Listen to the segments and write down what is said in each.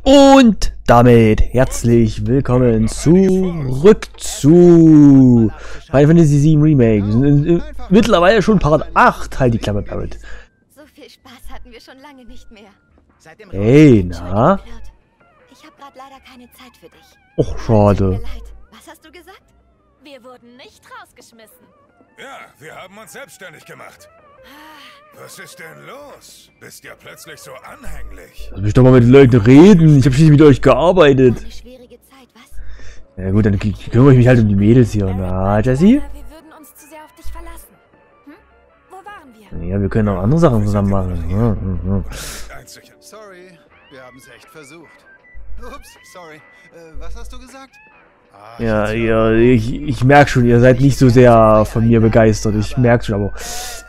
Und damit herzlich willkommen zurück zu Final Fantasy VII Remake. Wir sind mittlerweile schon Part 8. Halt die Klappe, Barret. So viel Spaß hatten wir schon lange nicht mehr. Hey, na? Ich habe gerade leider keine Zeit für dich. Och, schade. Tut mir leid. Was hast du gesagt? Wir wurden nicht rausgeschmissen. Ja, wir haben uns selbstständig gemacht. Was ist denn los? Bist ja plötzlich so anhänglich. Lass mich doch mal mit den Leuten reden. Ich habe schließlich mit euch gearbeitet. Eine schwierige Zeit, was? Ja gut, dann kümmere ich mich halt um die Mädels hier. Na, Jessie? Wir würden uns zu sehr auf dich verlassen. Hm? Wo waren wir? Ja, wir können auch andere Sachen zusammen machen. Sorry, wir haben es echt versucht. Ups, sorry. Was hast du gesagt? Ja, ich merke schon, ihr seid nicht so sehr von mir begeistert. Ich merke schon, aber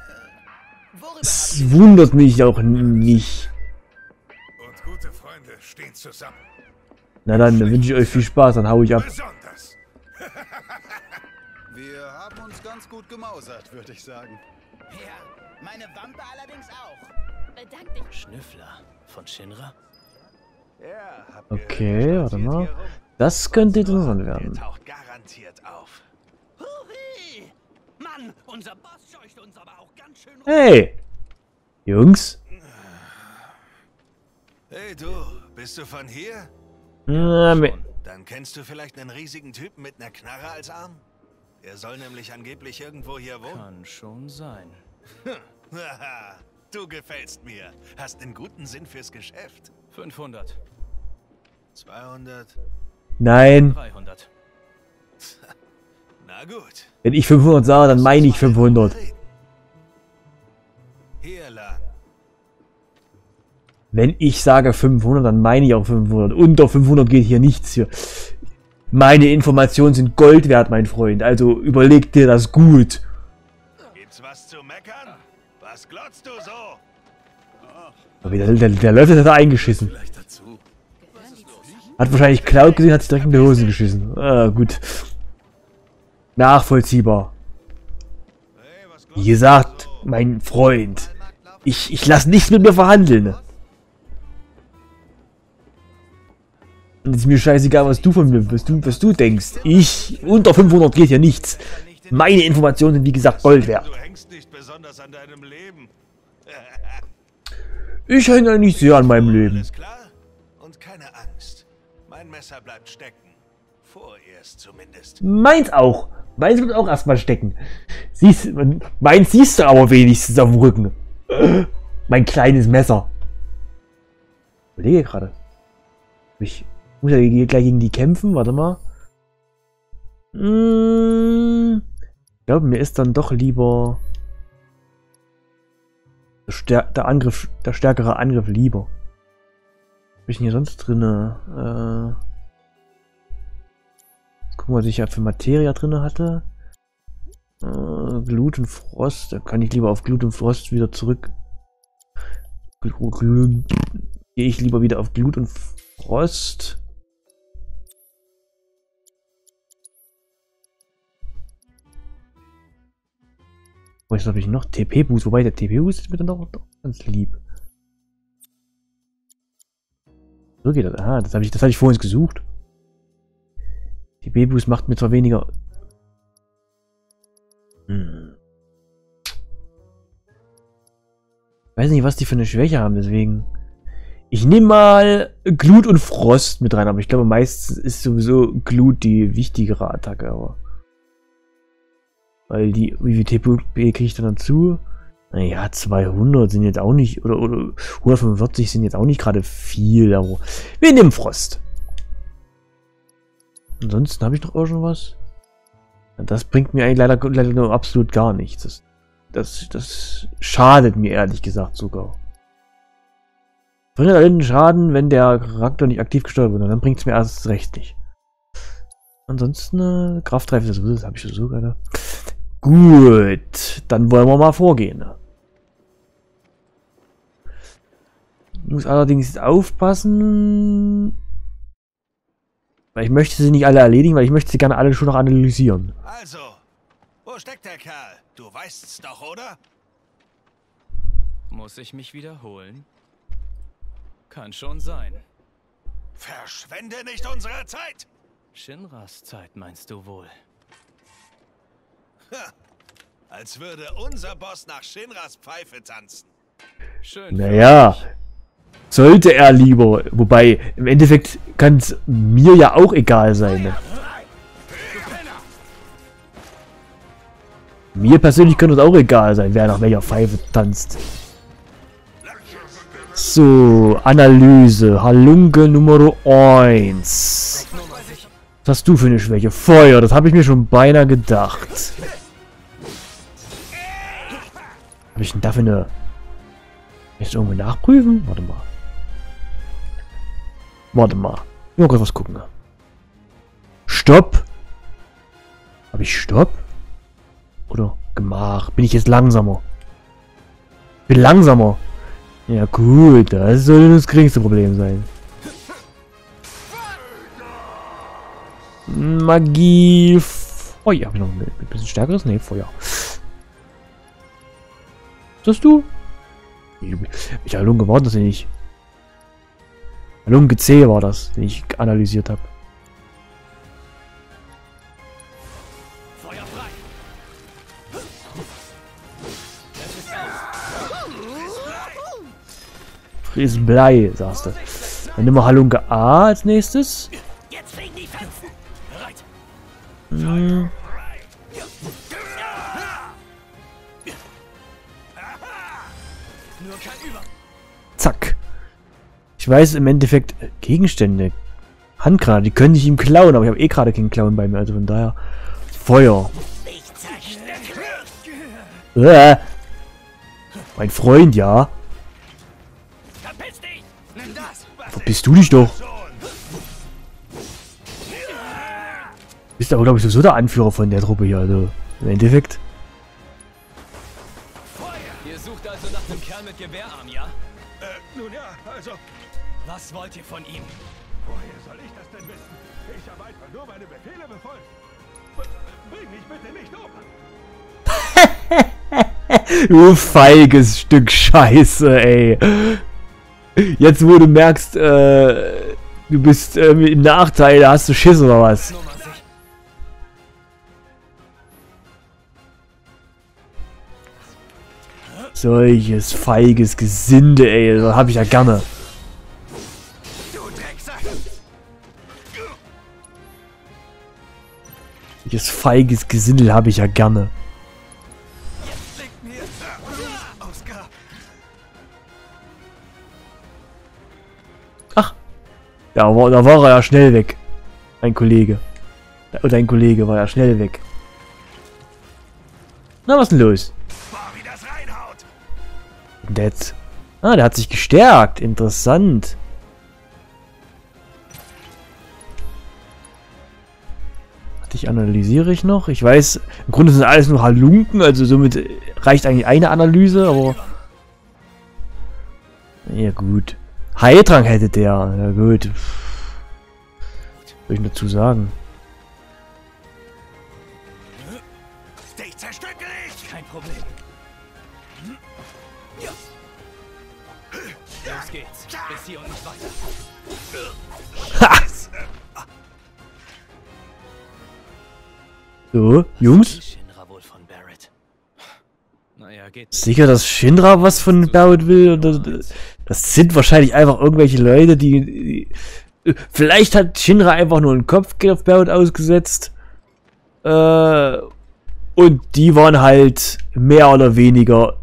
es wundert mich auch nicht. Und gute Freunde stehen zusammen. Na dann wünsche ich euch viel Spaß, dann hau ich ab. Besonders. Wir haben uns ganz gut gemausert, würde ich sagen. Ja, meine Wampe allerdings auch. Bedank dich. Schnüffler von Shinra? Ja, Okay, warte mal. Das könnte interessant werden. Taucht garantiert auf. Hui! Mann, unser Boss scheucht uns aber auch ganz schön rum. Hey! Jungs? Hey du, bist du von hier? Dann kennst du vielleicht einen riesigen Typen mit einer Knarre als Arm? Er soll nämlich angeblich irgendwo hier wohnen. Kann schon sein. Haha, du gefällst mir. Hast einen guten Sinn fürs Geschäft. 500. 200. Nein. 300. Na gut. Wenn ich 500 sage, dann meine ich 500. Hier lang. Wenn ich sage 500, dann meine ich auch 500. Unter 500 geht hier nichts hier. Meine Informationen sind Gold wert, mein Freund. Also überleg dir das gut. Gibt's was zu meckern? Was glotzt du so? Aber der Löffel hat da eingeschissen. Vielleicht dazu. Hat wahrscheinlich Cloud gesehen, hat sich direkt in die Hosen geschissen. Ah, gut. Nachvollziehbar. Hey, was Wie gesagt, mein Freund. Ich lasse nichts mit mir verhandeln. Und es ist mir scheißegal, was du von mir, was du denkst. Unter 500 geht hier nichts. Meine Informationen sind wie gesagt Gold wert. Du hängst nicht besonders an deinem Leben. Ich hänge eigentlich sehr an meinem Leben. Alles klar? Und keine Angst. Mein Messer bleibt stecken. Vorerst zumindest. Meins auch. Meins wird auch erstmal stecken. Meins siehst du aber wenigstens auf dem Rücken. Mein kleines Messer. Ich überlege gerade. Ich muss ja gleich gegen die kämpfen. Warte mal. Ich glaube, mir ist dann doch lieber der stärkere Angriff lieber. Was hab ich denn hier sonst drinne? Gucken, was ich ja für Materia drinne hatte. Glut und Frost. Da kann ich lieber auf Glut und Frost wieder zurück. Gehe ich lieber wieder auf Glut und Frost. Was habe ich noch? TP-Boost. Wobei der TP-Boost ist mir dann doch ganz lieb. So geht das. Aha, das hatte ich vorhin gesucht. TP-Boost macht mir zwar weniger. Weiß nicht, was die für eine Schwäche haben, deswegen. Ich nehme mal Glut und Frost mit rein, aber ich glaube, meistens ist sowieso Glut die wichtigere Attacke, aber. Weil die, wie viel TP kriege ich dann dazu? Naja, 200 sind jetzt auch nicht, oder 145 sind jetzt auch nicht gerade viel, aber wir nehmen Frost. Ansonsten habe ich noch irgendwas. Das bringt mir eigentlich leider nur absolut gar nichts. Das schadet mir ehrlich gesagt sogar. Bringt einen Schaden, wenn der Charakter nicht aktiv gesteuert wird, dann bringt es mir erst recht nicht. Ansonsten Kraftreife, das habe ich so gerade. Gut, dann wollen wir mal vorgehen. Ich muss allerdings aufpassen, weil ich möchte sie nicht alle erledigen, weil ich möchte sie gerne alle schon noch analysieren. Also, wo steckt der Kerl? Du weißt's doch, oder? Muss ich mich wiederholen? Kann schon sein. Verschwende nicht unsere Zeit! Shinras Zeit meinst du wohl? Ha, als würde unser Boss nach Shinras Pfeife tanzen. Schön. Naja, sollte er lieber. Wobei, im Endeffekt kann es mir ja auch egal sein. Ne? Mir persönlich könnte es auch egal sein, wer nach welcher Pfeife tanzt. So, Analyse. Halunke Nummer 1. Was hast du für eine Schwäche? Feuer, das habe ich mir schon beinahe gedacht. Habe ich denn da für eine... Jetzt irgendwo nachprüfen? Warte mal. Warte mal. Nur kurz was gucken. Stopp. Habe ich Stopp? Oder Gemach? Bin ich jetzt langsamer? Bin langsamer. Ja gut, das soll das geringste Problem sein. Magie. Feuer. Hab ich noch ein bisschen stärkeres? Ne, Feuer. Was hast du? Ich habe Lunge, war das nicht? Lunge C war das, den ich analysiert habe. Feuer frei. Fries Blei, sagst du. Dann nehmen wir Halunke A als nächstes. Jetzt fliegen die Fetzen. Bereit. Hm. Nur kein Über. Zack. Ich weiß im Endeffekt, Gegenstände, Handgranaten, die können ich ihm klauen, aber ich habe eh gerade keinen Klauen bei mir, also von daher. Feuer. Mein Freund, ja. Verpiss dich. Nimm das. Verpiss du dich doch. Bist aber, glaube ich, sowieso der Anführer von der Truppe hier, also im Endeffekt. Ihr sucht also nach dem Kerl mit Gewehrarm, ja? Nun ja, also... Was wollt ihr von ihm? Woher soll ich das denn wissen? Ich habe einfach nur meine Befehle befolgt. Bring mich bitte nicht um. Du feiges Stück Scheiße, ey. Jetzt, wo du merkst, du bist im Nachteil, da hast du Schiss oder was? Nummer sicher. Solches feiges Gesinde, ey, das hab ich ja gerne. Solches feiges Gesindel habe ich ja gerne. Ach, da war er ja schnell weg. Ein Kollege. Oder ein Kollege war ja schnell weg. Na, was ist denn los? Wie das reinhaut! Und der jetzt... Ah, der hat sich gestärkt. Interessant. Dich analysiere ich noch. Ich weiß, im Grunde sind alles nur Halunken, also somit reicht eigentlich eine Analyse, aber... Ja gut. Heiltrank hätte der. Ja gut. Was soll ich dazu sagen? Dich zerstücke ich! Kein Problem. Los geht's. Bis hier und nicht weiter. Ha! So, Jungs? Shinra wohl von Barrett. Naja, geht. Sicher, dass Shinra was von Barrett will? Oder, das sind wahrscheinlich einfach irgendwelche Leute, die vielleicht hat Shinra einfach nur einen Kopfgeld auf Barrett ausgesetzt. Und die waren halt mehr oder weniger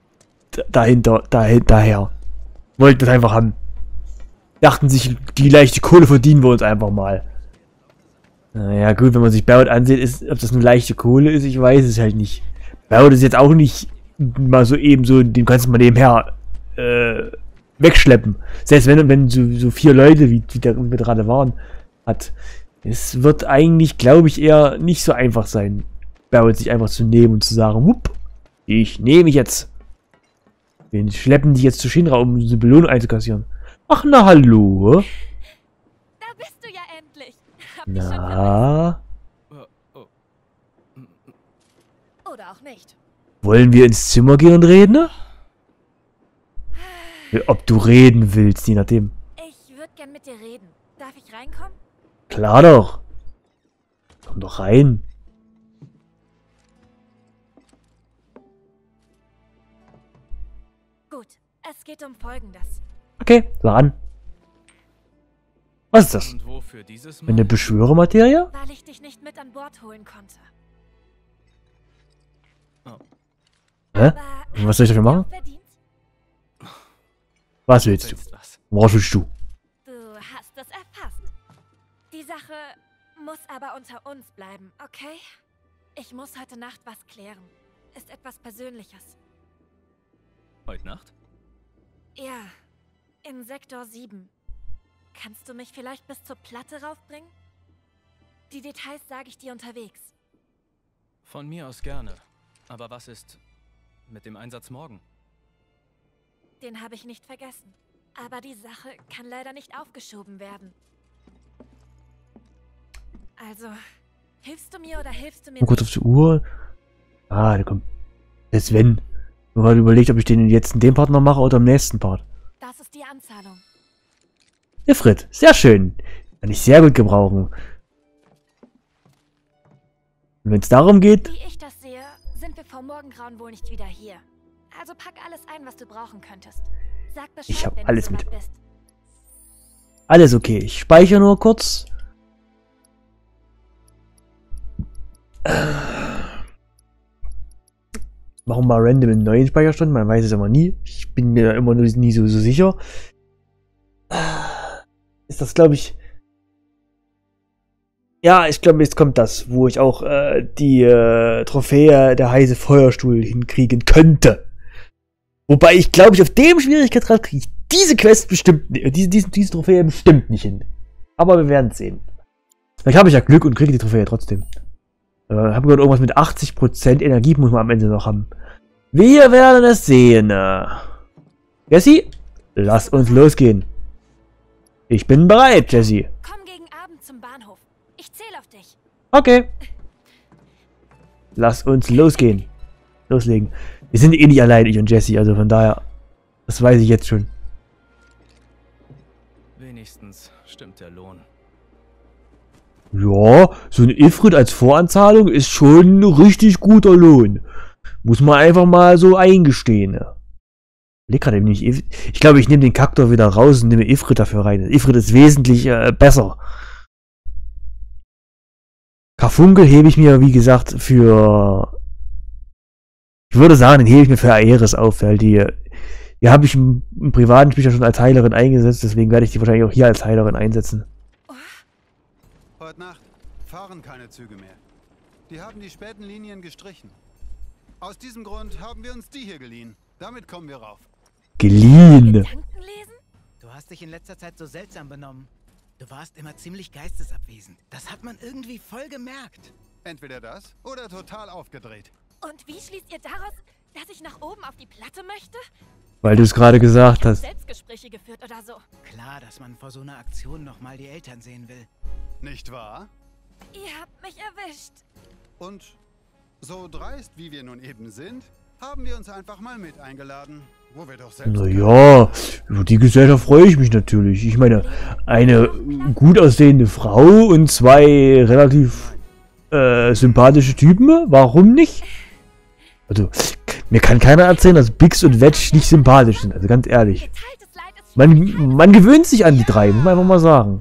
daher. Wollten das einfach haben. Dachten sich, die leichte Kohle verdienen wir uns einfach mal. Naja gut, wenn man sich Barrett ansieht, ob das eine leichte Kohle ist, ich weiß es halt nicht. Barrett ist jetzt auch nicht mal so eben so, den kannst du mal nebenher wegschleppen. Selbst wenn so 4 Leute, wie da gerade waren, hat. Es wird eigentlich, glaube ich, eher nicht so einfach sein, Barrett sich einfach zu nehmen und zu sagen, wupp, ich nehme mich jetzt. Wir schleppen dich jetzt zu Shinra, um diese Belohnung einzukassieren. Ach na, hallo. Da bist du ja endlich. Hab dich schon Na, vermisst. Oder auch nicht. wollen wir ins Zimmer gehen und reden? Ne? Ob du reden willst, je nachdem. Ich würde gern mit dir reden. Darf ich reinkommen? Klar doch. Komm doch rein. Gut, es geht um Folgendes. Okay, sag an. Was ist das? Und wofür dieses Mal? Eine Beschwörermaterie? Weil ich dich nicht mit an Bord holen konnte. Hä? Aber Was soll ich dafür machen? hast du verdient? Was willst du? Was? Worauf willst du? Du hast es erfasst. Die Sache muss aber unter uns bleiben, okay? Ich muss heute Nacht was klären. Ist etwas Persönliches. Heute Nacht? Ja, in Sektor 7. Kannst du mich vielleicht bis zur Platte raufbringen? Die Details sage ich dir unterwegs. Von mir aus gerne. Aber was ist mit dem Einsatz morgen? Den habe ich nicht vergessen. Aber die Sache kann leider nicht aufgeschoben werden. Also, hilfst du mir oder hilfst du mir Mal kurz auf die Uhr. Ah, da kommt der Sven. Ich habe gerade überlegt, ob ich den jetzt in dem Part noch mache oder im nächsten Part. Das ist die Anzahlung. Ifrit, sehr schön. Kann ich sehr gut gebrauchen. Und wenn es darum geht, Wie ich das sehe, sind wir vor Morgengrauen wohl nicht wieder hier. Also pack alles ein, was du brauchen könntest. Sag Bescheid, Ich hab wenn alles du soweit mit. bist. alles okay. Ich speichere nur kurz. Machen wir mal random einen neuen Speicherstand. Man weiß es aber nie. Ich bin mir immer nur nie so sicher. Ist das, glaube ich... Ja, ich glaube, jetzt kommt das, wo ich auch die Trophäe der heiße Feuerstuhl hinkriegen könnte. Wobei ich glaube, ich auf dem Schwierigkeitsgrad kriege ich diese Quest bestimmt nicht, diese Trophäe bestimmt nicht hin. Aber wir werden es sehen. Vielleicht habe ich ja Glück und kriege die Trophäe trotzdem. Habe gehört, irgendwas mit 80% Energie muss man am Ende noch haben. Wir werden es sehen. Jessie, lass uns losgehen. Ich bin bereit, Jessie. Komm gegen Abend zum Bahnhof. Ich zähle auf dich. Okay. Lass uns losgehen. Loslegen. Wir sind eh nicht allein, ich und Jessie, also von daher, das weiß ich jetzt schon. Wenigstens stimmt der Lohn. Ja, so ein Ifrit als Voranzahlung ist schon ein richtig guter Lohn. Muss man einfach mal so eingestehen. Ich glaube, ich nehme den Kaktor wieder raus und nehme Ifrit dafür rein. Ifrit ist wesentlich besser. Karfunkel hebe ich mir, wie gesagt, für... Ich würde sagen, den hebe ich mir für Aeris auf, weil die habe ich im privaten Spiel schon als Heilerin eingesetzt, deswegen werde ich die wahrscheinlich auch hier als Heilerin einsetzen. Heute Nacht fahren keine Züge mehr. Die haben die späten Linien gestrichen. Aus diesem Grund haben wir uns die hier geliehen. Damit kommen wir rauf. Geliehen. Gedanken lesen? Du hast dich in letzter Zeit so seltsam benommen. Du warst immer ziemlich geistesabwesend. Das hat man irgendwie voll gemerkt. Entweder das oder total aufgedreht. Und wie schließt ihr daraus, dass ich nach oben auf die Platte möchte? Weil du es gerade gesagt hast. Selbstgespräche geführt oder so. Klar, dass man vor so einer Aktion nochmal die Eltern sehen will. Nicht wahr? Ihr habt mich erwischt. Und so dreist, wie wir nun eben sind, haben wir uns einfach mal mit eingeladen. Wo wir doch selbst... Naja, über die Gesellschaft freue ich mich natürlich. Ich meine, eine gut aussehende Frau und zwei relativ sympathische Typen, warum nicht? Also, mir kann keiner erzählen, dass Bix und Wedge nicht sympathisch sind, also ganz ehrlich. Geteiltes Leid ist Man gewöhnt sich an die drei, muss man einfach mal sagen.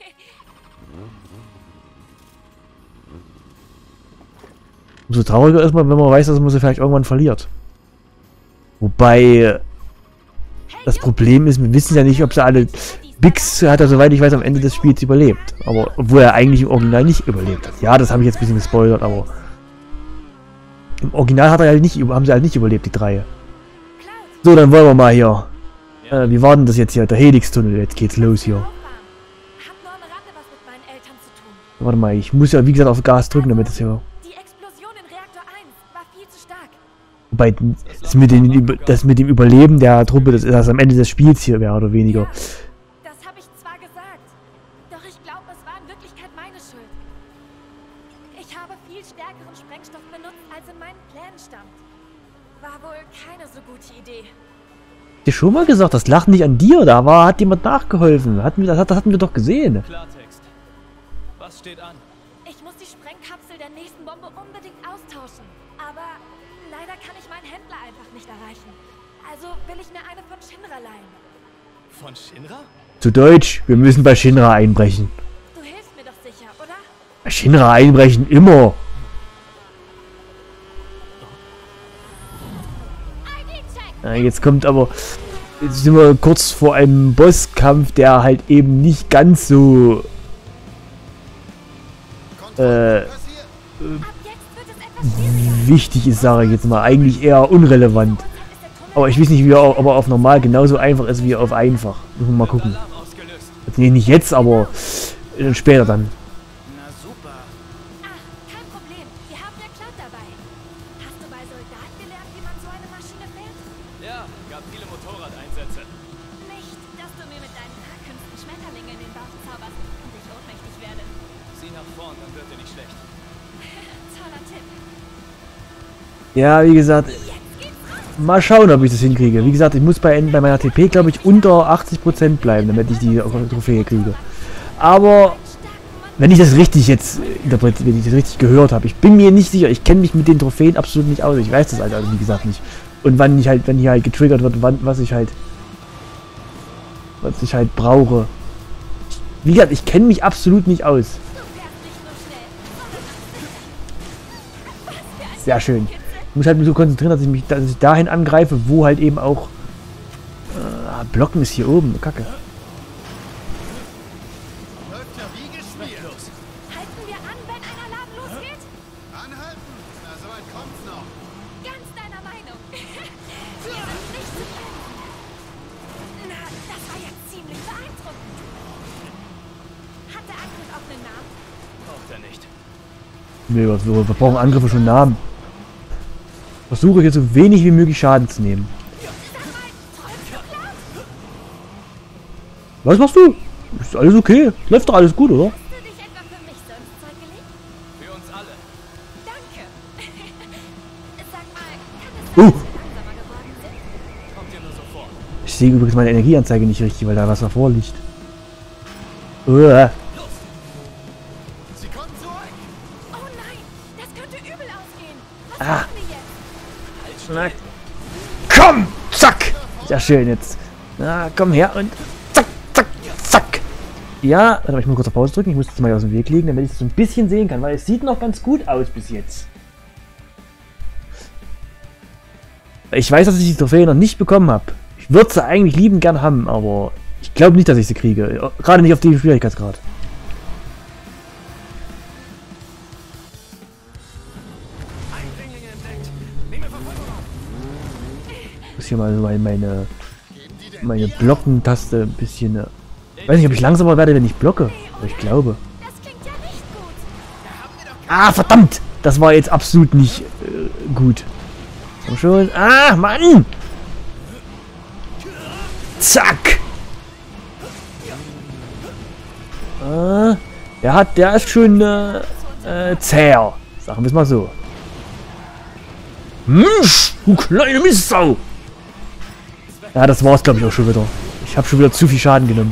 Umso trauriger ist man, wenn man weiß, dass man sie vielleicht irgendwann verliert. Wobei, das Problem ist, wir wissen ja nicht, ob sie alle... Bix hat ja, soweit ich weiß, am Ende des Spiels überlebt. Aber, obwohl er eigentlich im Original nicht überlebt hat. Ja, das habe ich jetzt ein bisschen gespoilert, aber... Im Original hat er halt nicht, haben sie halt nicht überlebt, die drei. So, dann wollen wir mal hier. Wie war denn das jetzt hier? Der Helix-Tunnel, jetzt geht's los hier. Hab nur am Rande was mit meinen Eltern zu tun. Warte mal, ich muss ja wie gesagt auf Gas drücken, damit es hier... Die Explosion in Reaktor 1 war viel zu stark. Wobei, das mit dem Überleben der Truppe, das ist das am Ende des Spiels hier, mehr oder weniger. Das habe ich zwar gesagt, doch ich glaube, es war in Wirklichkeit meine Schuld. Ich habe viel stärkeren Sprengstoff benutzt, als in meinen Plänen stand. War wohl keine so gute Idee. dir schon mal gesagt, das lag nicht an dir. Da hat jemand nachgeholfen. Das hatten wir doch gesehen. Klartext. Was steht an? Ich muss die Sprengkapsel der nächsten Bombe unbedingt austauschen. Aber leider kann ich meinen Händler einfach nicht erreichen. Also will ich mir eine von Shinra leihen. Von Shinra? Zu Deutsch, wir müssen bei Shinra einbrechen. Du hilfst mir doch sicher, oder? Bei Shinra einbrechen, immer. Ja, jetzt kommt aber... Jetzt sind wir kurz vor einem Bosskampf, der halt eben nicht ganz so... Ab jetzt wird es etwas schwieriger. wichtig ist, sage ich jetzt mal. Eigentlich eher unrelevant. Aber ich weiß nicht, ob er auf normal genauso einfach ist wie auf einfach. Müssen wir mal gucken. Alarm ausgelöst. Nee, nicht jetzt, aber später dann. Na super. Ach, kein Problem. Wir haben ja Cloud dabei. Hast du bei Soldat gelernt, wie man so eine Maschine fährt? Ja, gab viele Motorradeinsätze. Nicht, dass du mir mit deinen Haarkünsten Schmetterlinge in den Bauch zauberst und ich ohnmächtig werde. Sieh nach vorn, dann wird dir nicht schlecht. Toller Tipp. Ja, wie gesagt, mal schauen, ob ich das hinkriege. Wie gesagt, ich muss bei meiner TP, glaube ich, unter 80% bleiben, damit ich die Trophäe kriege. Aber wenn ich das richtig jetzt interpretiert, wenn ich das richtig gehört habe, ich bin mir nicht sicher, ich kenne mich mit den Trophäen absolut nicht aus. Ich weiß das halt, also wie gesagt, nicht. Und wenn hier halt getriggert wird, was ich halt brauche. Wie gesagt, ich kenne mich absolut nicht aus. Sehr schön. Ich muss halt nur so konzentrieren, dass ich dahin angreife, wo halt eben auch... Blocken ist hier oben, Kacke. Läuft ja wie gespielt. Halten wir an, wenn ein Alarm losgeht? Anhalten? Na, soweit kommt's noch. Ganz deiner Meinung. Wir sind nicht zu bremsen. Na, das war jetzt ziemlich beeindruckend. Hat der Angriff auch einen Namen? Braucht er nicht. Nee, wir brauchen Angriffe schon Namen. Versuche hier so wenig wie möglich Schaden zu nehmen. Was machst du? Ist alles okay? Läuft doch alles gut, oder? Hast du dich etwa für mich so ins Zeug gelegt? Für uns alle. Danke. Sag mal, kann es sein, dass wir langsamer geworden sind? Kommt dir nur so vor. Ich sehe übrigens meine Energieanzeige nicht richtig, weil da was davor liegt. Uah. Sie kommen zurück. Oh nein, das könnte übel ausgehen. Was Ah. machen wir jetzt? Na, komm! Zack! Sehr schön jetzt. Na, komm her und zack, zack, zack! Ja, warte mal, ich muss kurz auf Pause drücken. Ich muss das mal aus dem Weg legen, damit ich es so ein bisschen sehen kann, weil es sieht noch ganz gut aus bis jetzt. Ich weiß, dass ich die Trophäe noch nicht bekommen habe. Ich würde sie eigentlich liebend gern haben, aber ich glaube nicht, dass ich sie kriege. Gerade nicht auf dem Schwierigkeitsgrad. Eindringlinge entdeckt. Nehme Verfolgung auf. Ich muss hier mal meine Blockentaste ein bisschen... Ich weiß nicht, ob ich langsamer werde, wenn ich blocke. Aber ich glaube. Das klingt ja nicht gut. Ah, verdammt! Das war jetzt absolut nicht gut. Komm schon. Ah, Mann! Zack! Der ist schon zäher. Sagen wir es mal so. Du kleine Mistsau! Ja, das war's, glaube ich, auch schon wieder. Ich habe schon wieder zu viel Schaden genommen.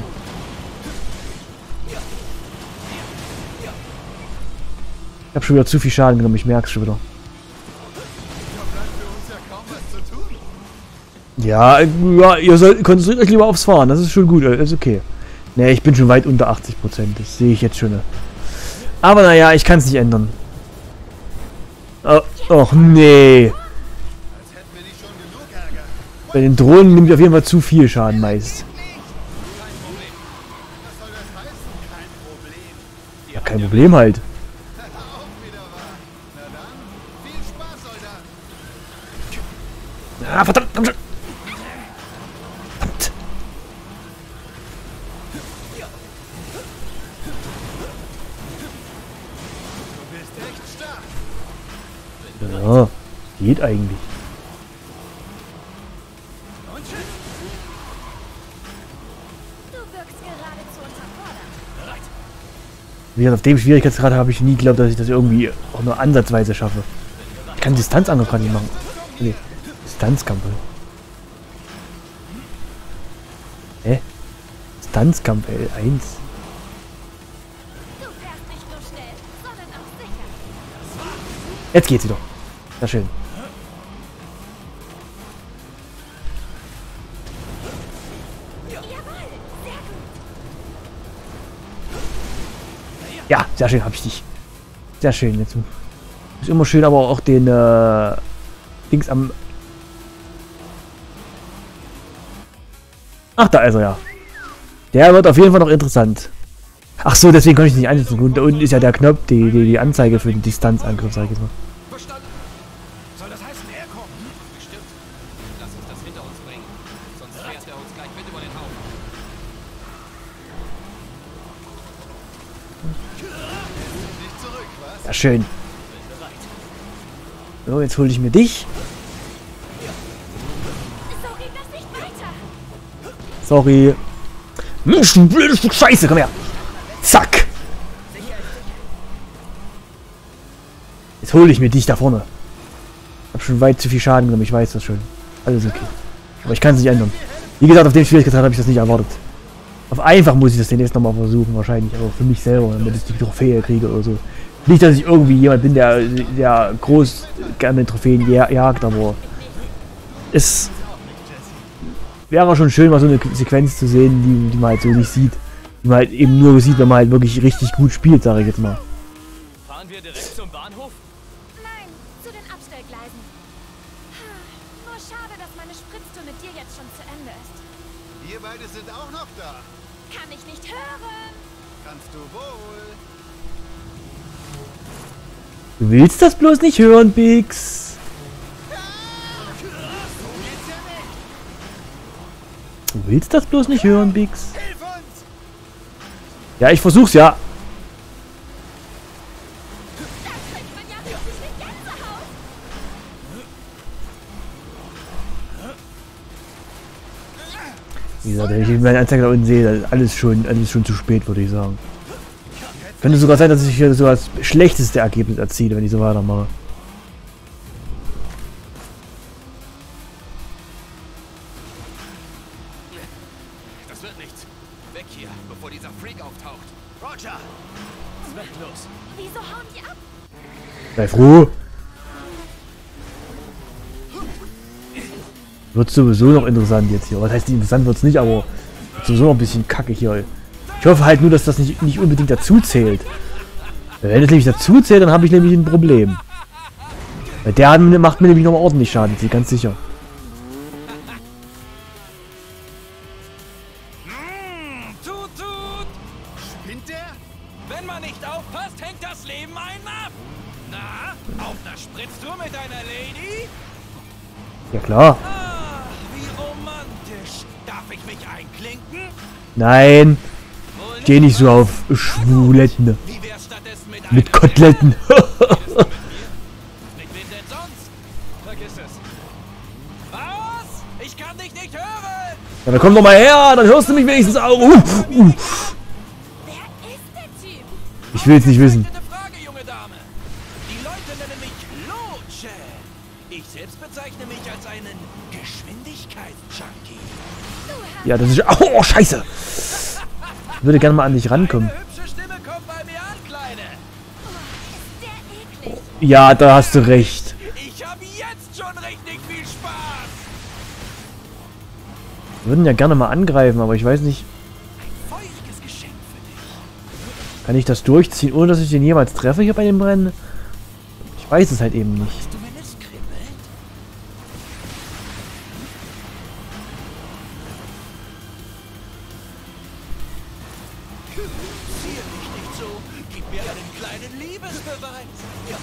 Ich habe schon wieder zu viel Schaden genommen, ich merke es schon wieder. Da bleibt für uns ja kaum was zu tun. Ja, ihr konzentriert euch lieber aufs Fahren, das ist schon gut, ist okay. Ne, ich bin schon weit unter 80%, das sehe ich jetzt schon. Aber naja, ich kann es nicht ändern. Oh, och nee. Als hätten wir nicht schon genug Ärger. Bei den Drohnen nimmt auf jeden Fall zu viel Schaden meist. Kein Problem. Was soll das heißen? Kein Problem. Ja, kein Problem halt. Auch wieder wahr. Na dann, viel Spaß, Soldat. Ah, verdammt, verdammt. Du bist echt stark. Ja, geht eigentlich. Und tschüss. Du wirkst geradezu unterfordert. Wie gesagt, auf dem Schwierigkeitsgrad habe ich nie geglaubt, dass ich das irgendwie auch nur ansatzweise schaffe. Ich kann Distanzangriff gerade nicht machen. Nee, Distanzkampf. Distanzkampf L1. Du fährst nicht nur schnell, sondern auch sicher. Jetzt geht's wieder. Sehr schön. Jawohl, sehr gut. Ja, sehr schön, hab ich dich. Sehr schön. Jetzt ist immer schön, aber auch den Dings am... Ach, da ist er ja. Der wird auf jeden Fall noch interessant. Ach so, deswegen konnte ich nicht einsetzen. Gut, da unten ist ja der Knopf, die Anzeige für den Distanzangriff, sag ich jetzt mal. Verstanden. Soll das heißen, er kommt? Bestimmt. Lass uns das hinter uns bringen. Sonst fährt er uns gleich mit über den Haufen. Nicht zurück, was? Ja, schön. So, jetzt hole ich mir dich. So geht das nicht weiter. Sorry. Mensch, du blödes Stück Scheiße, komm her. Zack. Jetzt hole ich mir dich da vorne. Hab schon weit zu viel Schaden genommen, ich weiß das schon. Alles okay. Aber ich kann es nicht ändern. Wie gesagt, auf dem Schwierigkeitsgrad habe ich das nicht erwartet. Auf einfach muss ich das demnächst nochmal versuchen, wahrscheinlich. Aber für mich selber, damit ich die Trophäe kriege oder so. Nicht, dass ich irgendwie jemand bin, der groß gerne Trophäen jagt, aber es wäre schon schön, mal so eine Sequenz zu sehen, die man halt so nicht sieht. Die man halt eben nur sieht, wenn man halt wirklich richtig gut spielt, sage ich jetzt mal. Fahren wir direkt zum Bahnhof? Nein, zu den Abstellgleisen. Nur schade, dass meine Spritztour mit dir jetzt schon zu Ende ist. Wir beide sind auch noch da. Kann ich nicht hören. Kannst du wohl. Du willst das bloß nicht hören, Bix. Du willst das bloß nicht hören, Bix. Hilf uns! Ja, ich versuch's ja. Da kriegt man ja richtig die Gänsehaut. Wie gesagt, wenn ich meine Anzeige da unten sehe, dann ist alles schon zu spät, würde ich sagen. Könnte sogar sein, dass ich hier so das schlechteste Ergebnis erziele, wenn ich so weitermache. Das wird nichts. Weg hier, bevor dieser Freak auftaucht. Roger! Zwecklos. Wieso hauen die ab? Sei froh. Wird sowieso noch interessant jetzt hier. Was heißt interessant wird's nicht, aber wird sowieso noch ein bisschen kacke hier. Ich hoffe halt nur, dass das nicht unbedingt dazu zählt. Wenn es nämlich dazu zählt, dann habe ich nämlich ein Problem. Weil der macht mir nämlich noch ordentlich Schaden, ich ganz sicher. Tut! Spinnt der? Wenn man nicht aufpasst, hängt das Leben einen ab. Na, auf einer Spritztour mit einer Lady? Ja klar. Ah, wie romantisch. Darf ich mich einklinken? Nein. Wohl Geh nicht so auf Schwuletten. Wie wär's stattdessen mit Mit einem Koteletten. Mit wem denn sonst? Vergiss es. Was? Ich kann dich nicht hören! Ja, dann komm doch mal her, dann hörst du mich wenigstens auch. Wer ist der Typ? Ich will's nicht wissen. Gute Frage, junge Dame. Die Leute nennen mich Lotsche. Ich selbst bezeichne mich als einen Geschwindigkeitsjunkie. Ja, das ist... Oh, scheiße. Ich würde gerne mal an dich rankommen. Eine hübsche Stimme kommt bei mir an, Kleine. Der eklig. Ja, da hast du recht. Ich habe jetzt schon richtig viel Spaß. Wir würden ja gerne mal angreifen, aber ich weiß nicht... Feuriges Geschenk für dich. Kann ich das durchziehen, ohne dass ich den jemals treffe hier bei dem Rennen? Ich weiß es halt eben nicht. Du, wenn es kribbelt? Ziehe mich nicht so. Gib mir einen kleinen Liebesbeweis. Ja.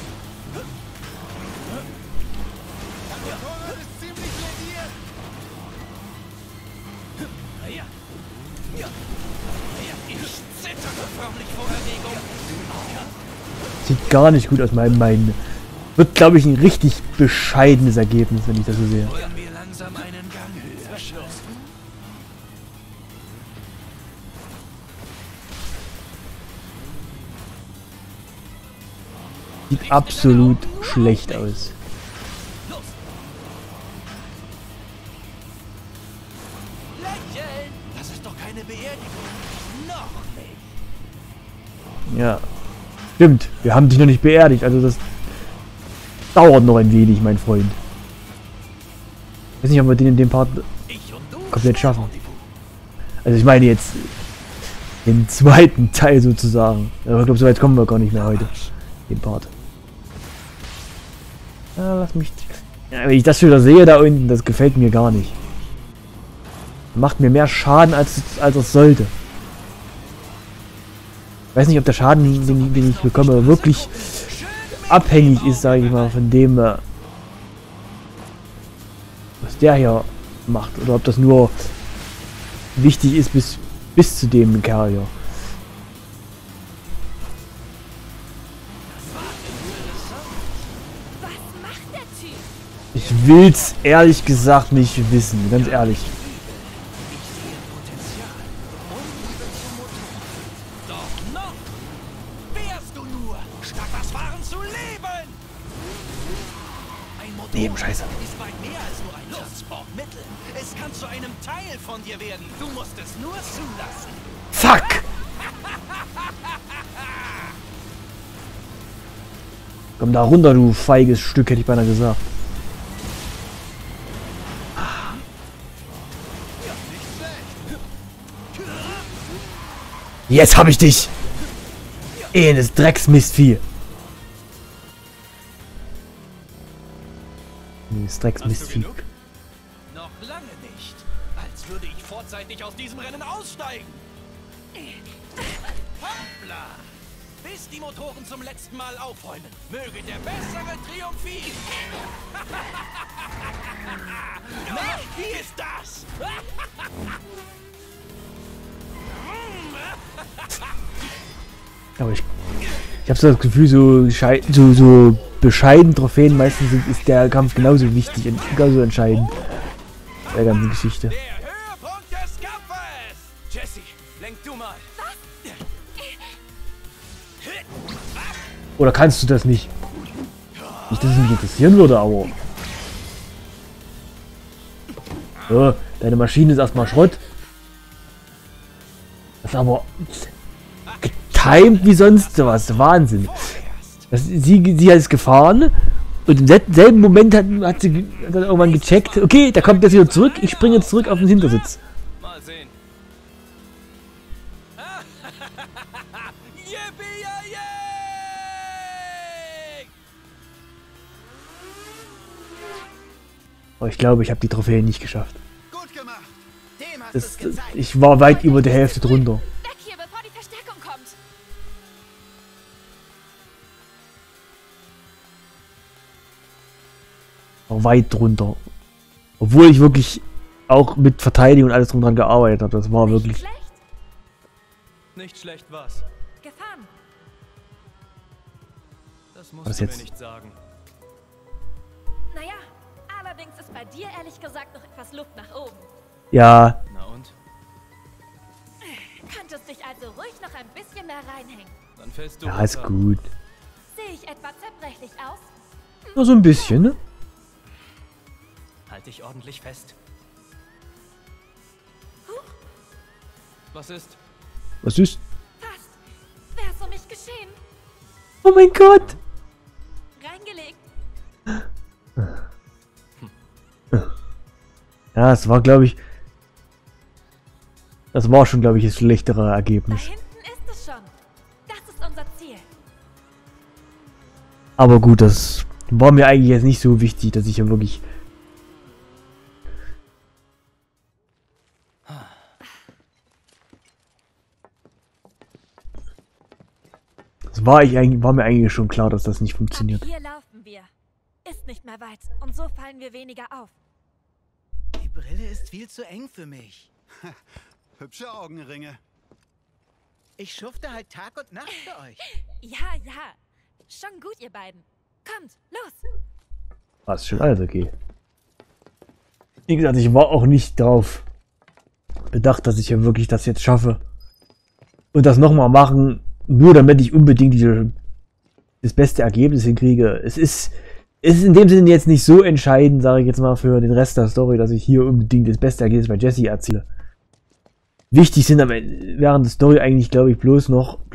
Der Motorrad ist ziemlich lediert. Ja. Ja. Ja. Ich zitterte förmlich vor Erregung. Sieht gar nicht gut aus, mein wird, glaube ich, ein richtig bescheidenes Ergebnis, wenn ich das so sehe. Wollen wir langsam einen Gang höher schlossen? Sieht absolut schlecht aus. Los! Lächeln! Das ist doch keine Beerdigung. Noch nicht. Ja. Stimmt, wir haben dich noch nicht beerdigt, also das dauert noch ein wenig, mein Freund. Ich weiß nicht, ob wir den in dem Part Ich und du komplett schaffen. Also ich meine jetzt den zweiten Teil sozusagen. Aber ich glaube, so weit kommen wir gar nicht mehr heute. Den Part. Ja, lass mich... Ja, wenn ich das wieder sehe da unten, das gefällt mir gar nicht. Macht mir mehr Schaden, als es sollte. Ich weiß nicht, ob der Schaden, den ich bekomme, wirklich abhängig ist, sage ich mal, von dem, was der hier macht. Oder ob das nur wichtig ist bis zu dem Kerl hier. Was macht der Typ? Ich will's ehrlich gesagt nicht wissen, ganz ehrlich. Ich sehe Potenzial und Liebe zum Motorrad. Doch noch wärst du nur, statt das Fahren zu leben. Ein Motorrad Nebenscheiße. ist weit mehr als nur ein Transportmittel. Es kann zu einem Teil von dir werden. Du musst es nur zulassen. Fuck! Komm da runter, du feiges Stück, hätte ich beinahe gesagt. Jetzt hab ich dich! Ehenes Drecksmistvieh! Das Drecksmistvieh. Noch lange nicht. Als würde ich vorzeitig aus diesem Rennen aussteigen. Hoppla! Bis die Motoren zum letzten Mal aufräumen. Möge der Bessere triumphieren. Nein, wie ist das? Aber ich habe so das Gefühl, so bescheiden Trophäen meistens ist der Kampf genauso wichtig und genauso entscheidend. Der ganzen Geschichte. Der Höhepunkt des Kampfes! Jesse, lenk du mal. Oder kannst du das nicht? Nicht, dass es mich interessieren würde, aber... So, deine Maschine ist erstmal Schrott. Das ist aber... getimed wie sonst was. Wahnsinn. Sie hat es gefahren und im selben Moment hat sie dann irgendwann gecheckt, okay, da kommt jetzt wieder zurück, ich springe jetzt zurück auf den Hintersitz. Mal sehen. Yippie, yay! Aber ich glaube, ich habe die Trophäe nicht geschafft. Gut gemacht. Dem hast du's gezeigt. Ich war weit über der Hälfte drunter. Weg hier, bevor die Verstärkung kommt. War weit drunter. Obwohl ich wirklich auch mit Verteidigung und alles drum dran gearbeitet habe. Das war wirklich... Schlecht. Nicht schlecht was. Gefahren. Das Was musst du mir jetzt? nicht sagen. Naja, allerdings ist bei dir ehrlich gesagt noch etwas Luft nach oben. Ja, Na und? Könntest dich also ruhig noch ein bisschen mehr reinhängen. Dann fällst du ja, ist runter. gut. Sehe ich etwa zerbrechlich aus? Nur so ein bisschen, ne? Halt dich ordentlich fest. Was ist? Was ist? Fast. Wär's um mich geschehen. Oh mein Gott! Reingelegt. Ja, es war, glaube ich... Das war schon, glaube ich, das schlechtere Da Ergebnis. hinten ist es schon. Das ist unser Ziel. Aber gut, das war mir eigentlich jetzt nicht so wichtig, dass ich ja wirklich... Das war mir eigentlich schon klar, dass das nicht funktioniert. Ab hier laufen wir. Ist nicht mehr weit und so fallen wir weniger auf. Die Brille ist viel zu eng für mich. Hübsche Augenringe. Ich schufte halt Tag und Nacht für euch. Ja, ja. Schon gut, ihr beiden. Kommt, los. Passt schon, alles okay. Wie gesagt, ich war auch nicht darauf bedacht, dass ich ja wirklich das jetzt schaffe. Und das nochmal machen, nur damit ich unbedingt das beste Ergebnis hinkriege. Es ist in dem Sinne jetzt nicht so entscheidend, sage ich jetzt mal, für den Rest der Story, dass ich hier unbedingt das beste Ergebnis bei Jesse erziele. Wichtig sind während der Story eigentlich, glaube ich, bloß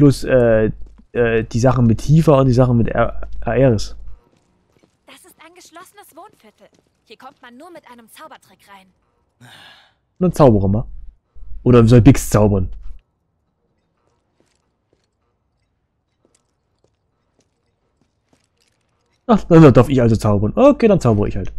die Sachen mit Tifa und die Sachen mit Aeris. Das ist ein geschlossenes Wohnviertel. Hier kommt man nur mit einem Zaubertrick rein. Und dann zaubere mal. Oder soll Bix zaubern? Ach, dann darf ich also zaubern. Okay, dann zaubere ich halt.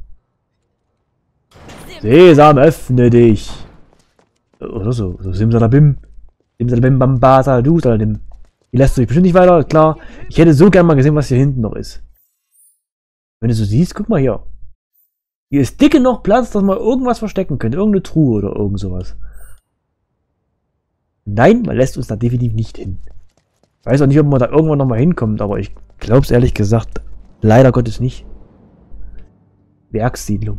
Sesam, öffne dich. Oder so. Simsalabim. Simsalabim, bambasa, du saladim. Die lässt sich bestimmt nicht weiter, klar. Ich hätte so gern mal gesehen, was hier hinten noch ist. Wenn du so siehst, guck mal hier. Hier ist dicke noch Platz, dass man irgendwas verstecken könnte. Irgendeine Truhe oder irgend sowas. Nein, man lässt uns da definitiv nicht hin. Ich weiß auch nicht, ob man da irgendwann nochmal hinkommt, aber ich glaube es ehrlich gesagt leider Gottes nicht. Werkssiedlung.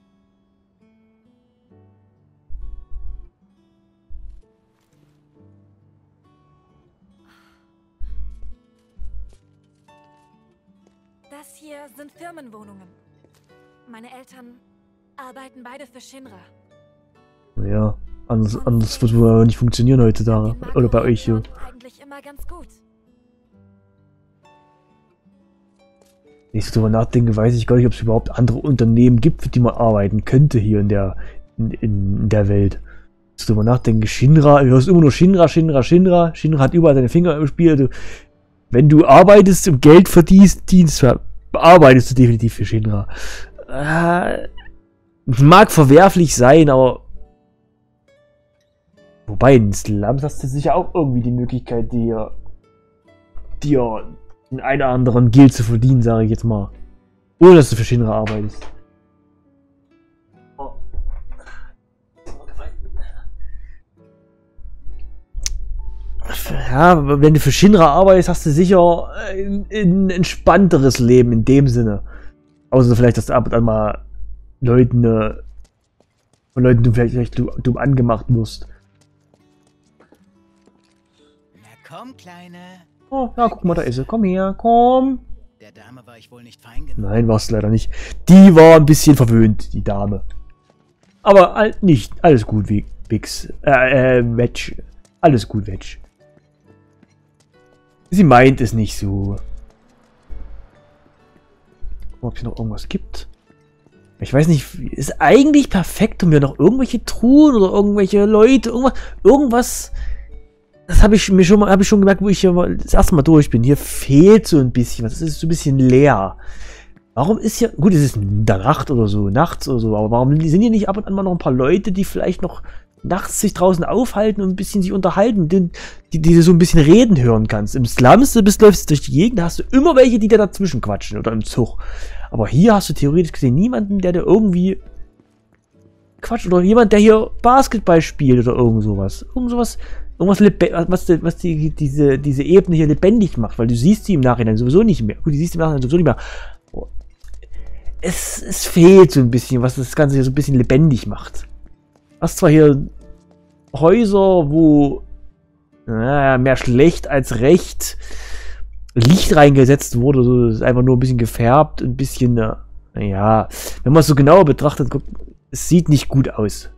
Das hier sind Firmenwohnungen. Meine Eltern arbeiten beide für Shinra. Ja, anders wird wohl nicht funktionieren heutzutage. Oder bei euch hier. Eigentlich immer ganz gut. Wenn ich so drüber nachdenke, weiß ich gar nicht, ob es überhaupt andere Unternehmen gibt, für die man arbeiten könnte hier in der Welt. Wenn ich so drüber nachdenke, Shinra, du hörst immer nur Shinra. Shinra hat überall seine Finger im Spiel. Also, wenn du arbeitest und Geld verdienst, arbeitest du definitiv für Shinra. Mag verwerflich sein, aber wobei, in Slums hast du sicher auch irgendwie die Möglichkeit, dir in einer anderen Geld zu verdienen, sage ich jetzt mal. Ohne dass du für Shinra arbeitest. Oh. Ja, wenn du für Shinra arbeitest, hast du sicher ein entspannteres Leben in dem Sinne. Außer vielleicht, dass du ab und an mal von Leuten du vielleicht dumm angemacht wirst. Na komm, Kleine. Oh, ja, guck mal, da ist sie. Komm her, komm. Der Dame war ich wohl nicht fein genug. Nein, warst du leider nicht. Die war ein bisschen verwöhnt, die Dame. Aber nicht. Alles gut, wie Bix. Wedge. Alles gut, Wedge. Sie meint es nicht so. Ob es noch irgendwas gibt. Ich weiß nicht, ist eigentlich perfekt, um mir noch irgendwelche Truhen oder irgendwelche Leute, irgendwas. Das habe ich schon gemerkt, wo ich hier mal das erste Mal durch bin. Hier fehlt so ein bisschen was. Es ist so ein bisschen leer. Warum ist hier, gut, es ist in der Nacht oder so, nachts oder so, aber warum sind hier nicht ab und an mal noch ein paar Leute, die vielleicht noch nachts sich draußen aufhalten und ein bisschen sich unterhalten, die du so ein bisschen reden hören kannst. Im Slums, läufst du durch die Gegend, da hast du immer welche, die dir dazwischen quatschen oder im Zug. Aber hier hast du theoretisch gesehen niemanden, der dir irgendwie quatscht oder jemand, der hier Basketball spielt oder irgend sowas. Irgendwas, was diese Ebene hier lebendig macht, weil du siehst sie im Nachhinein sowieso nicht mehr. Gut, die siehst du im Nachhinein sowieso nicht mehr. Es fehlt so ein bisschen, was das Ganze hier so ein bisschen lebendig macht. Du hast zwar hier Häuser, wo mehr schlecht als recht Licht reingesetzt wurde, so ist einfach nur ein bisschen gefärbt, ein bisschen, naja, wenn man es so genauer betrachtet, guckt, es sieht nicht gut aus.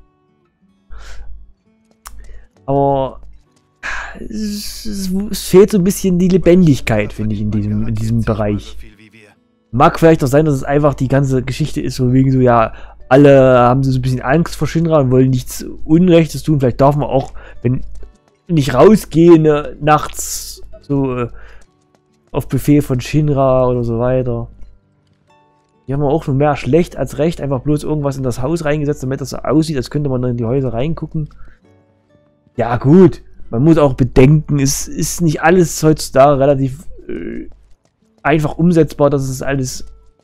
Aber es fehlt so ein bisschen die Lebendigkeit, finde ich, in diesem Bereich. Mag vielleicht auch sein, dass es einfach die ganze Geschichte ist, so wegen so, ja, alle haben so ein bisschen Angst vor Shinra und wollen nichts Unrechtes tun. Vielleicht darf man auch, wenn nicht rausgehen, nachts so auf Befehl von Shinra oder so weiter. Hier haben wir auch schon mehr schlecht als recht, einfach bloß irgendwas in das Haus reingesetzt, damit das so aussieht, als könnte man dann in die Häuser reingucken. Ja gut, man muss auch bedenken, es ist nicht alles heutzutage relativ einfach umsetzbar, dass es alles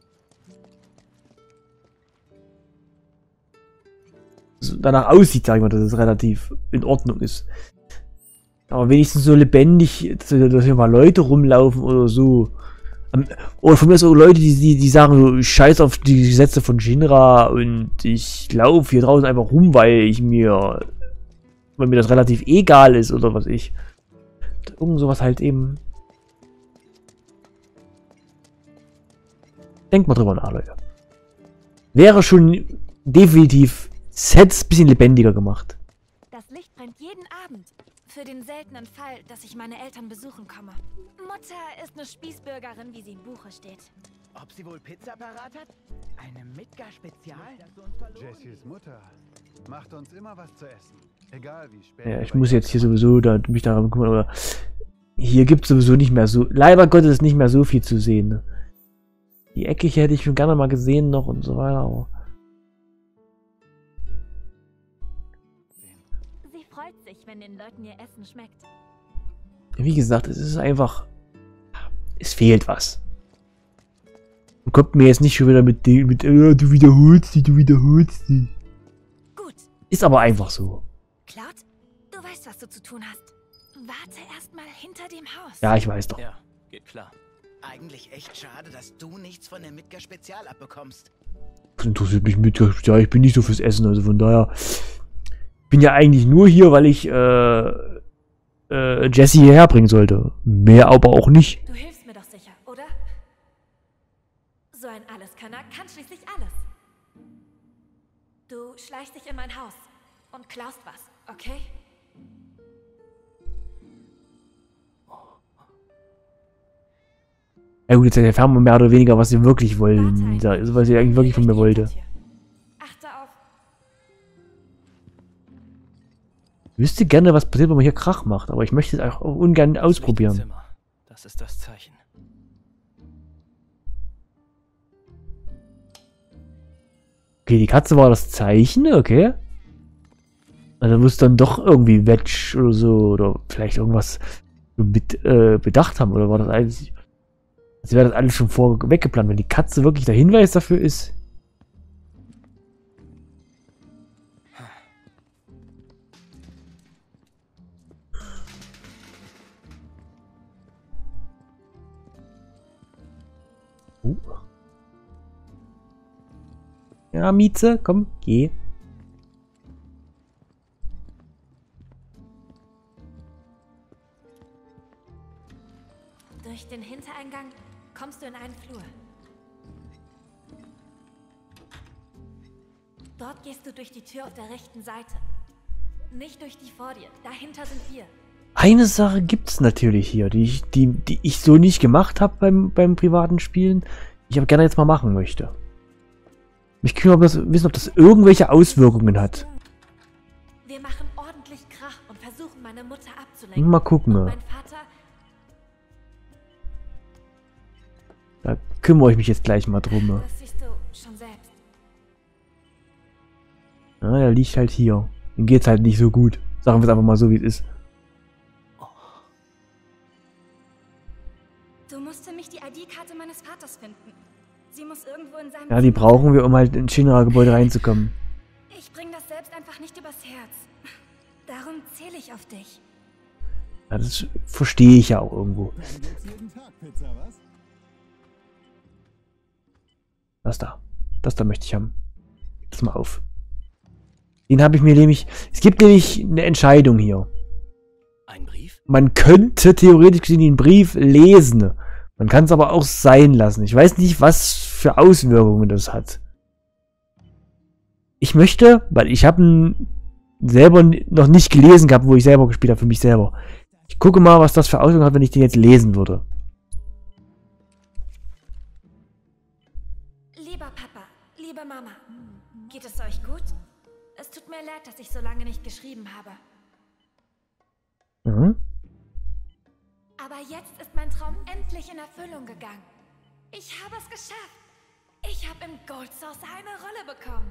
so danach aussieht, sagen wir, dass es relativ in Ordnung ist. Aber wenigstens so lebendig, dass hier mal Leute rumlaufen oder so. Oder von mir so Leute, die sagen so, ich scheiß auf die Gesetze von Shinra und ich laufe hier draußen einfach rum, weil mir das relativ egal ist oder was ich. Irgend sowas halt eben. Denkt mal drüber nach, Leute. Wäre schon definitiv, es hätte es ein bisschen lebendiger gemacht. Das Licht brennt kommt jeden Abend. Für den seltenen Fall, dass ich meine Eltern besuchen komme. Mutter ist eine Spießbürgerin, wie sie im Buche steht. Ob sie wohl Pizza parat hat? Eine Midgar-Spezial? Jessies Mutter macht uns immer was zu essen. Egal wie spät. Ja, ich muss jetzt hier sowieso mich darum kümmern, oder hier gibt es sowieso nicht mehr so, leider Gottes nicht mehr so viel zu sehen. Ne? Die Ecke hier hätte ich schon gerne mal gesehen noch und so weiter, aber... Sie freut sich, wenn den Leuten ihr Essen schmeckt. Wie gesagt, es ist einfach... Es fehlt was. Und kommt mir jetzt nicht schon wieder mit du wiederholst dich. Gut. Ist aber einfach so. Claude, du weißt, was du zu tun hast. Warte erstmal hinter dem Haus. Ja, ich weiß doch. Ja, geht klar. Eigentlich echt schade, dass du nichts von der Midgar-Spezial abbekommst. Das interessiert mich mit. Ja, ich bin nicht so fürs Essen, also von daher... bin ja eigentlich nur hier, weil ich Jessie hierher bringen sollte. Mehr aber auch nicht. Du hilfst mir doch sicher, oder? So ein Alleskönner kann schließlich alles. Du schleichst dich in mein Haus und klaust was, okay? Ja gut, jetzt erfahren wir mehr oder weniger, was sie wirklich wollen. Also, was sie eigentlich wirklich von mir wollte. Achte auf. Ich wüsste gerne, was passiert, wenn man hier Krach macht, aber ich möchte es auch ungern ausprobieren. Zimmer. Das ist das Zeichen. Okay, die Katze war das Zeichen, okay. Also muss dann doch irgendwie Wedge oder so, oder vielleicht irgendwas mit bedacht haben, oder war das eigentlich... Als wäre das alles schon weggeplant, wenn die Katze wirklich der Hinweis dafür ist. Ja, Mieze, komm, geh. Durch den Hintereingang kommst du in einen Flur. Dort gehst du durch die Tür auf der rechten Seite. Nicht durch die vor dir. Dahinter sind wir. Eine Sache gibt's natürlich hier, die ich so nicht gemacht habe beim privaten Spielen, die ich aber gerne jetzt mal machen möchte. Ich kann wissen, ob das irgendwelche Auswirkungen hat. Wir machen ordentlich Krach und versuchen, meine Mutter abzulenken. Mal gucken. Und mein Vater... Da kümmere ich mich jetzt gleich mal drum. Das siehst du schon selbst. Ja, der liegt halt hier. Ihm geht's halt nicht so gut. Sagen wir es einfach mal so, wie es ist. Du musst für mich die ID-Karte meines Vaters finden. Sie muss irgendwo in seinem... Ja, die brauchen wir, um halt ins Shinra-Gebäude reinzukommen. Ich bring das selbst einfach nicht übers Herz. Darum zähle ich auf dich. Ja, das verstehe ich ja auch irgendwo. Das da möchte ich haben. Das mal auf. Den habe ich mir nämlich... Es gibt nämlich eine Entscheidung hier. Ein Brief? Man könnte theoretisch gesehen den Brief lesen. Man kann es aber auch sein lassen. Ich weiß nicht, was für Auswirkungen das hat. Ich möchte, weil ich habe ihn selber noch nicht gelesen gehabt, wo ich selber gespielt habe, für mich selber. Ich gucke mal, was das für Auswirkungen hat, wenn ich den jetzt lesen würde. Lieber Papa, liebe Mama, geht es euch gut? Es tut mir leid, dass ich so lange nicht geschrieben habe. Mhm. Aber jetzt ist mein Traum endlich in Erfüllung gegangen. Ich habe es geschafft. Ich habe im Gold Source eine Rolle bekommen.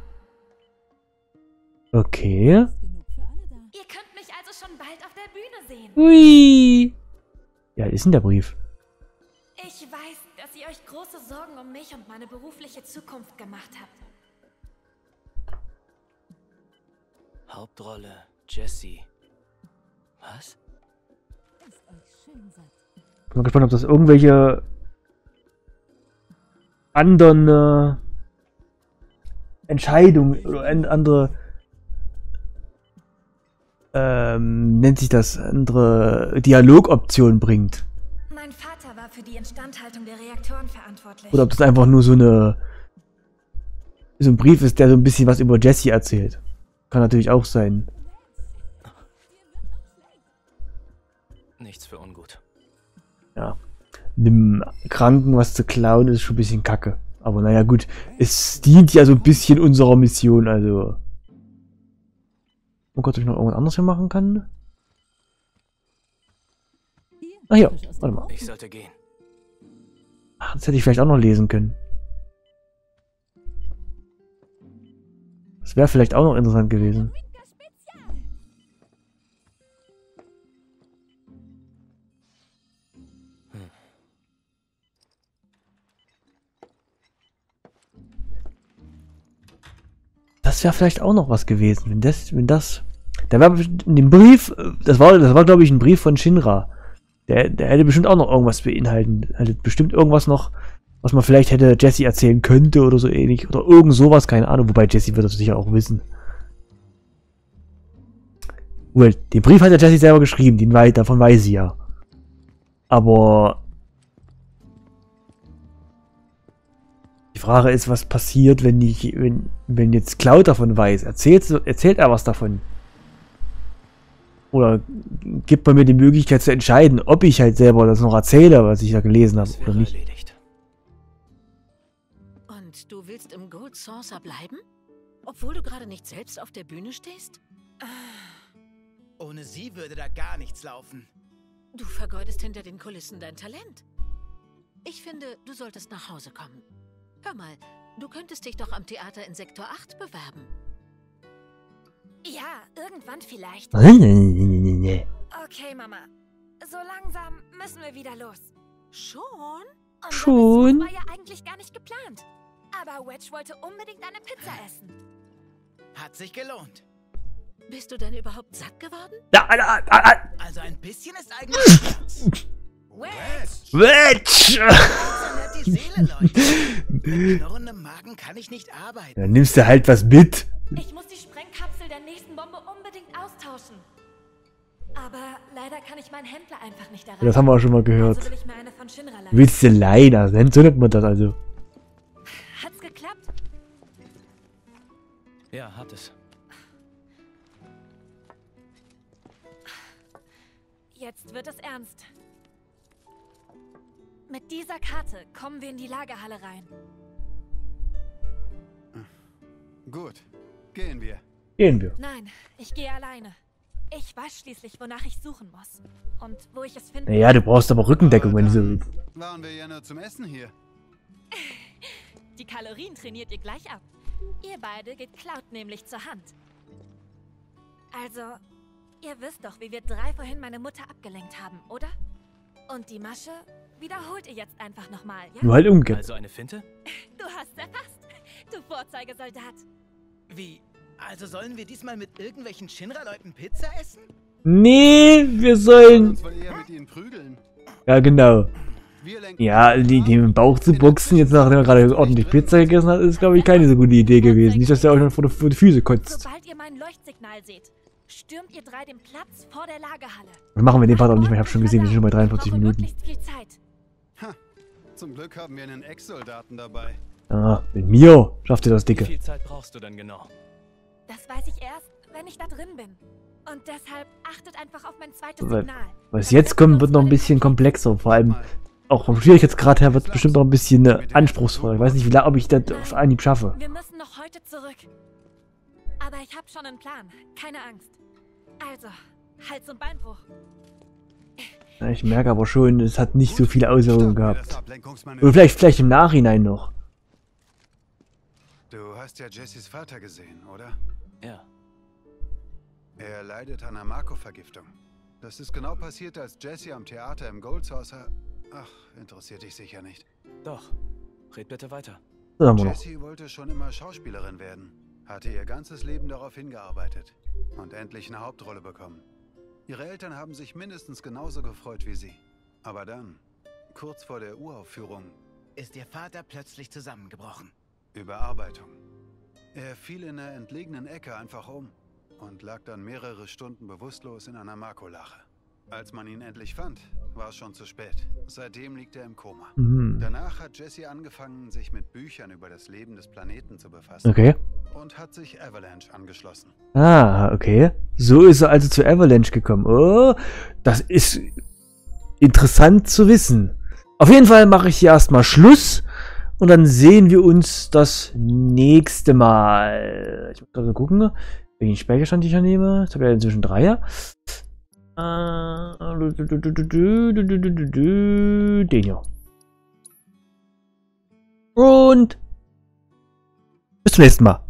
Okay. Ihr könnt mich also schon bald auf der Bühne sehen. Ui. Ja, ist denn der Brief? Ich weiß, dass ihr euch große Sorgen um mich und meine berufliche Zukunft gemacht habt. Hauptrolle Jessie. Was? Ich bin mal gespannt, ob das irgendwelche anderen Entscheidungen oder andere nennt sich das, andere Dialogoptionen bringt. Mein Vater war für die Instandhaltung der Reaktoren verantwortlich. Oder ob das einfach nur so ein Brief ist, der so ein bisschen was über Jessie erzählt. Kann natürlich auch sein. nichts für ungut. Ja. Dem Kranken was zu klauen ist schon ein bisschen kacke. Aber naja, gut. Es dient ja so ein bisschen unserer Mission, also. Oh Gott, ob ich noch irgendwas anderes hier machen kann? Ach ja, warte mal. Ich sollte gehen. Ach, das hätte ich vielleicht auch noch lesen können. Das wäre vielleicht auch noch interessant gewesen. Das wäre vielleicht auch noch was gewesen, wenn das, da wäre in dem Brief, das war glaube ich ein Brief von Shinra. Der hätte bestimmt auch noch irgendwas beinhalten, hätte bestimmt irgendwas noch, was man vielleicht hätte Jesse erzählen könnte oder so ähnlich oder irgend sowas, keine Ahnung, wobei Jesse wird das sicher auch wissen. Well, den Brief hat ja Jesse selber geschrieben, davon weiß sie ja. Aber die Frage ist, was passiert, wenn jetzt Cloud davon weiß? Erzählt er was davon? Oder gibt man mir die Möglichkeit zu entscheiden, ob ich halt selber das noch erzähle, was ich da gelesen habe, oder nicht? Erledigt. Und du willst im Gold Saucer bleiben? Obwohl du gerade nicht selbst auf der Bühne stehst? Ohne sie würde da gar nichts laufen. Du vergeudest hinter den Kulissen dein Talent. Ich finde, du solltest nach Hause kommen. Hör mal, du könntest dich doch am Theater in Sektor 8 bewerben. Ja, irgendwann vielleicht. Nee. Okay, Mama. So langsam müssen wir wieder los. Schon? Unser Schon? Besuch war ja eigentlich gar nicht geplant. Aber Wedge wollte unbedingt eine Pizza essen. Hat sich gelohnt. Bist du denn überhaupt satt geworden? Also ein bisschen ist eigentlich... Wedge! So nett die Seele, Leute. Mit knurrendem Magen kann ich nicht arbeiten. Dann nimmst du halt was mit. Ich muss die Sprengkapsel der nächsten Bombe unbedingt austauschen. Aber leider kann ich meinen Händler einfach nicht erreichen. Das haben wir auch schon mal gehört. Also will ich mir eine von Shinra leihen. Willst du leider? So nennt man das also. Hat's geklappt? Ja, hat es. Jetzt wird es ernst. Mit dieser Karte kommen wir in die Lagerhalle rein. Gut, gehen wir. Gehen wir. Nein, ich gehe alleine. Ich weiß schließlich, wonach ich suchen muss. Und wo ich es finde. Naja, du brauchst aber Rückendeckung, wenn du so willst. Waren wir ja nur zum Essen hier. Die Kalorien trainiert ihr gleich ab. Ihr beide geht Cloud nämlich zur Hand. Also, ihr wisst doch, wie wir 3 vorhin meine Mutter abgelenkt haben, oder? Und die Masche wiederholt ihr jetzt einfach nochmal, ja? Nur halt umgekehrt. Also eine Finte? Du hast erfasst, du Vorzeigesoldat. Wie? Also sollen wir diesmal mit irgendwelchen Shinra-Leuten Pizza essen? Nee, wir Wir sollen... uns wohl eher mit ihnen prügeln. Ja, genau. Wir lenken Ja, die im Bauch zu boxen, jetzt nachdem er gerade ordentlich Pizza gegessen hat, ist, glaube ich, keine so gute Idee gewesen. Nicht, dass er euch noch vor die Füße kotzt. Sobald ihr mein Leuchtsignal seht, stürmt ihr 3 den Platz vor der Lagerhalle. Das machen wir in dem Part auch nicht mehr. Ich habe schon gesehen, wir sind schon bei 43 Ich brauche Minuten. möglichst viel Zeit. Zum Glück haben wir einen Ex-Soldaten dabei. Ah, mit mir schafft ihr das, Wie Dicke. viel Zeit brauchst du denn genau? Das weiß ich erst, wenn ich da drin bin. Und deshalb achtet einfach auf mein zweites Weil- Signal. Was jetzt kommt, wird noch ein bisschen komplexer. Vor allem auch vom Schwierigkeitsgrad her wird es bestimmt noch ein bisschen anspruchsvoller. Ich weiß nicht, ob ich das auf Anhieb schaffe. Wir müssen noch heute zurück. Aber ich habe schon einen Plan. Keine Angst. Also, Hals- und Beinbruch. Ja, ich merke aber schon, es hat nicht so viele Auswirkungen Starten wir das gehabt. Ablenkungsmanöver. Oder vielleicht im Nachhinein noch. Du hast ja Jessys Vater gesehen, oder? Ja. Er leidet an einer Marco-Vergiftung. Das ist genau passiert, als Jesse am Theater im Gold Saucer... Ach, interessiert dich sicher nicht. Doch. Red bitte weiter. Das haben wir noch. Jessie wollte schon immer Schauspielerin werden. Hatte ihr ganzes Leben darauf hingearbeitet. Und endlich eine Hauptrolle bekommen. Ihre Eltern haben sich mindestens genauso gefreut wie sie. Aber dann, kurz vor der Uraufführung, Ist ihr Vater plötzlich zusammengebrochen? Überarbeitung. Er fiel in einer entlegenen Ecke einfach um und lag dann mehrere Stunden bewusstlos in einer Makulache. Als man ihn endlich fand, war es schon zu spät. Seitdem liegt er im Koma. Mhm. Danach hat Jesse angefangen, sich mit Büchern über das Leben des Planeten zu befassen. Okay. und hat sich Avalanche angeschlossen. Ah, okay. So ist er also zu Avalanche gekommen. Oh, das ist interessant zu wissen. Auf jeden Fall mache ich hier erstmal Schluss und dann sehen wir uns das nächste Mal. Ich muss gerade gucken, welchen Speicherstand ich hier nehme. Ich habe ja inzwischen 3. Den hier. Und bis zum nächsten Mal.